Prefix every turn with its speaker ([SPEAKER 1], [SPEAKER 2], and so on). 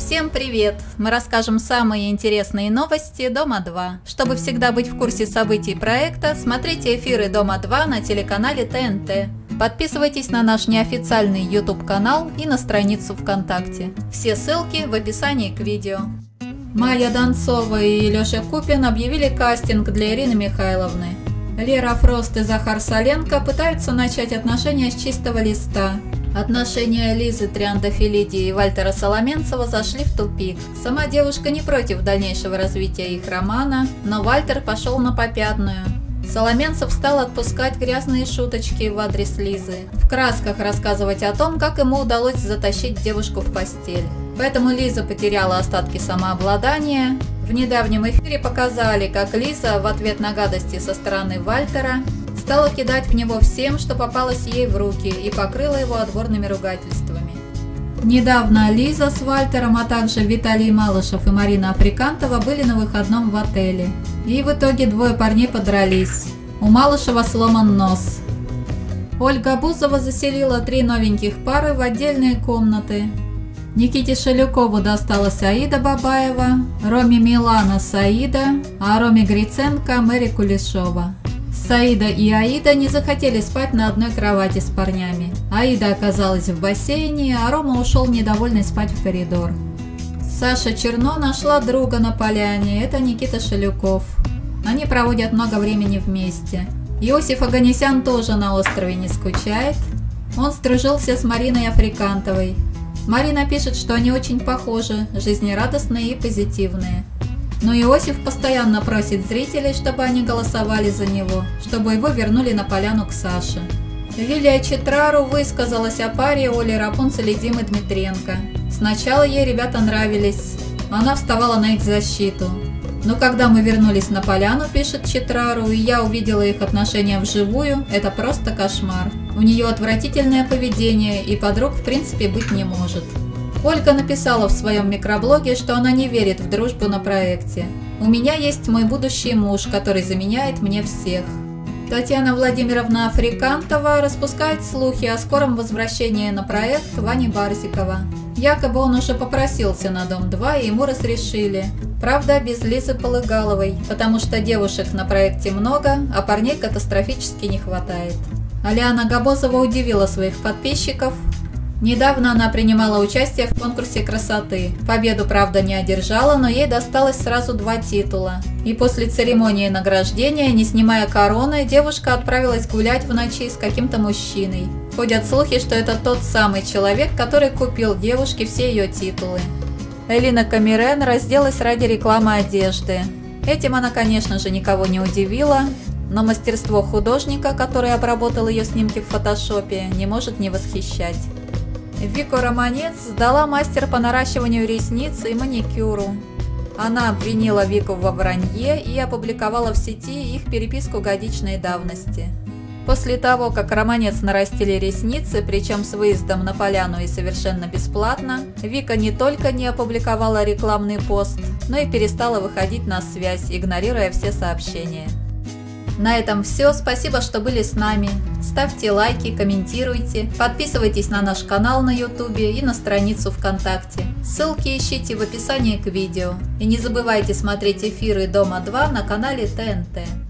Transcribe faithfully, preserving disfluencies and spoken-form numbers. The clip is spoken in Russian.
[SPEAKER 1] Всем привет! Мы расскажем самые интересные новости Дома два. Чтобы всегда быть в курсе событий проекта, смотрите эфиры Дома два на телеканале Т Н Т. Подписывайтесь на наш неофициальный YouTube канал и на страницу ВКонтакте. Все ссылки в описании к видео. Майя Донцова и Леша Купин объявили кастинг для Ирины Михайловны. Лера Фрост и Захар Соленко пытаются начать отношения с чистого листа. Отношения Лизы Триандафилиди и Вальтера Соломенцева зашли в тупик. Сама девушка не против дальнейшего развития их романа, но Вальтер пошел на попятную. Соломенцев стал отпускать грязные шуточки в адрес Лизы, в красках рассказывать о том, как ему удалось затащить девушку в постель. Поэтому Лиза потеряла остатки самообладания. В недавнем эфире показали, как Лиза в ответ на гадости со стороны Вальтера стала кидать в него всем, что попалось ей в руки, и покрыла его отборными ругательствами. Недавно Лиза с Вальтером, а также Виталий Малышев и Марина Африкантова были на выходном в отеле. И в итоге двое парней подрались. У Малышева сломан нос. Ольга Бузова заселила три новеньких пары в отдельные комнаты. Никите Шелюкову досталась Аида Бабаева, Роме Милана Саида, а Роме Гриценко Мэри Кулешова. Саида и Аида не захотели спать на одной кровати с парнями. Аида оказалась в бассейне, а Рома ушел недовольный спать в коридор. Саша Черно нашла друга на поляне, это Никита Шелюков. Они проводят много времени вместе. Иосиф Оганесян тоже на острове не скучает. Он сдружился с Мариной Африкантовой. Марина пишет, что они очень похожи, жизнерадостные и позитивные. Но Иосиф постоянно просит зрителей, чтобы они голосовали за него, чтобы его вернули на поляну к Саше. Вилия Читрару высказалась о паре Оли Рапунцель и Димы Дмитренко. Сначала ей ребята нравились, она вставала на их защиту. Но когда мы вернулись на поляну, пишет Читрару, и я увидела их отношения вживую, это просто кошмар. У нее отвратительное поведение, и подруг в принципе быть не может. Ольга написала в своем микроблоге, что она не верит в дружбу на проекте. «У меня есть мой будущий муж, который заменяет мне всех». Татьяна Владимировна Африкантова распускает слухи о скором возвращении на проект Вани Барзикова. Якобы он уже попросился на Дом два, и ему разрешили. Правда, без Лизы Полыгаловой, потому что девушек на проекте много, а парней катастрофически не хватает. Алиана Габозова удивила своих подписчиков. Недавно она принимала участие в конкурсе красоты. Победу, правда, не одержала, но ей досталось сразу два титула. И после церемонии награждения, не снимая короны, девушка отправилась гулять в ночи с каким-то мужчиной. Ходят слухи, что это тот самый человек, который купил девушке все ее титулы. Элина Камерен разделась ради рекламы одежды. Этим она, конечно же, никого не удивила, но мастерство художника, который обработал ее снимки в фотошопе, не может не восхищать. Вика Романец сдала мастер по наращиванию ресниц и маникюру. Она обвинила Вику во вранье и опубликовала в сети их переписку годичной давности. После того, как Романец нарастили ресницы, причем с выездом на поляну и совершенно бесплатно, Вика не только не опубликовала рекламный пост, но и перестала выходить на связь, игнорируя все сообщения. На этом все. Спасибо, что были с нами. Ставьте лайки, комментируйте, подписывайтесь на наш канал на YouTube и на страницу ВКонтакте. Ссылки ищите в описании к видео. И не забывайте смотреть эфиры Дома два на канале Т Н Т.